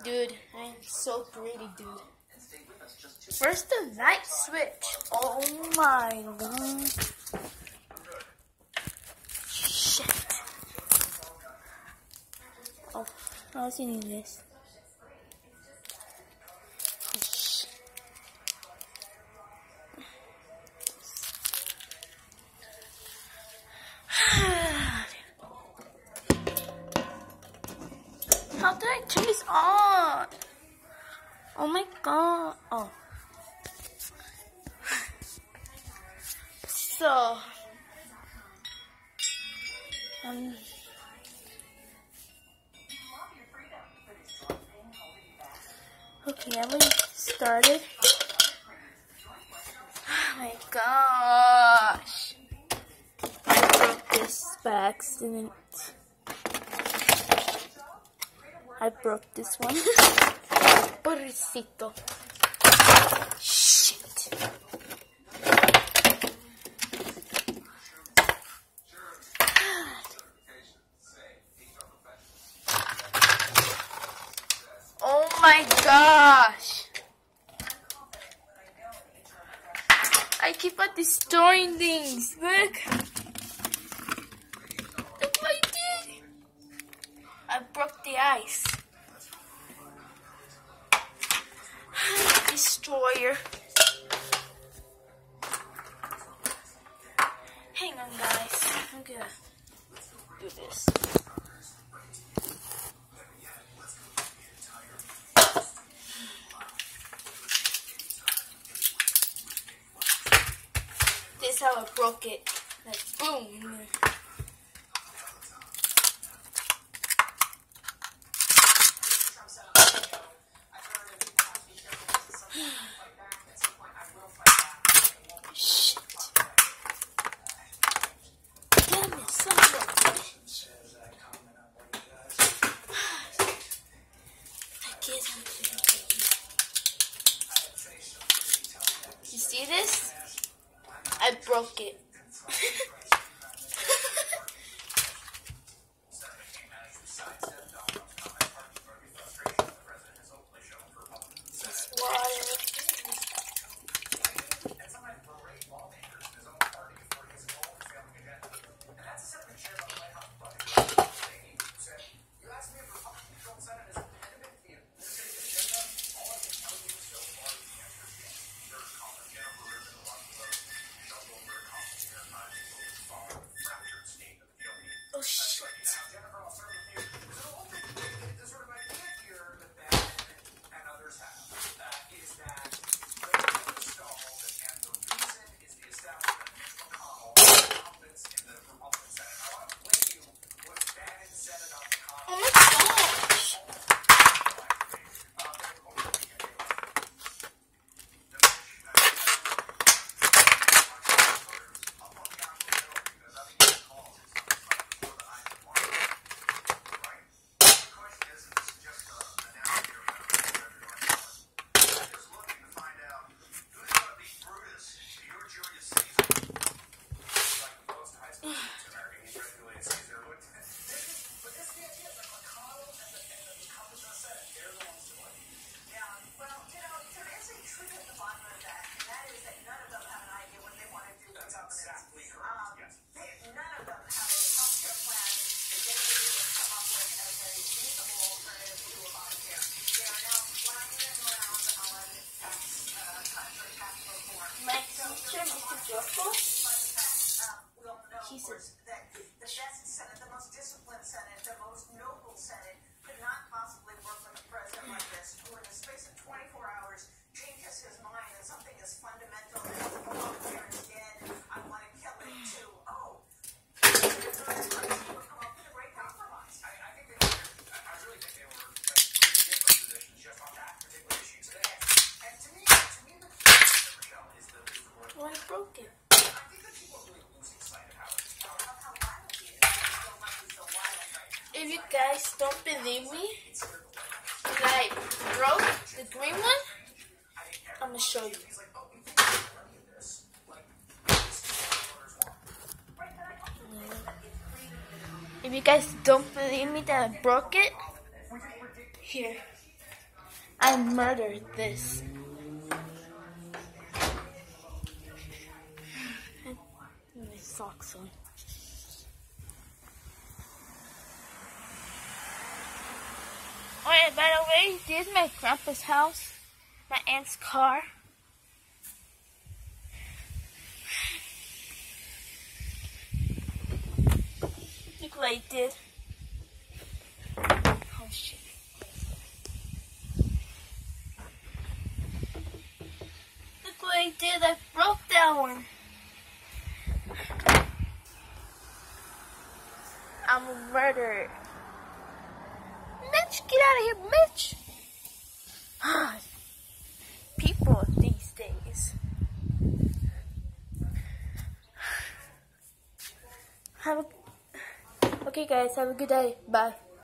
Dude, I'm so pretty, dude. Where's the light switch? Oh my god. Shit. Oh, I was eating this. How did I turn this on? Oh my god. Oh. So. Okay, I already started. Oh my gosh. I broke this by accident. I broke this one. Pobrecito. Shit. Oh my gosh. I keep on destroying things. Look. Look what I did. I broke the ice. Destroyer. Hang on, guys. I'm gonna do this. This is how I broke it. Like boom. You see this? I broke it. This water. Oh shit. Oh my gosh. He says that the best Senate, the most disciplined Senate, the most noble Senate could not possibly work with a president like this, who in the space of 24 hours changes his mind and something as fundamental as oh, Karen's dead, I want to kill him too. Oh, come up with a great compromise. I think I really think they were in different positions just on that particular issue today. And to me, the Michelle is the word. Well, I broke it. I think that people are really losing sight of how violent he is. So violent right now. If you guys don't believe me, that I broke the green one, I'm gonna show you. If you guys don't believe me that I broke it, here. I murdered this. And my socks on. Wait, by the way, this is my grandpa's house. My aunt's car. Look what I did. Oh shit. Look what I did. I broke that one. I'm a murderer. Mitch, get out of here, Mitch. People these days. Okay guys, have a good day. Bye.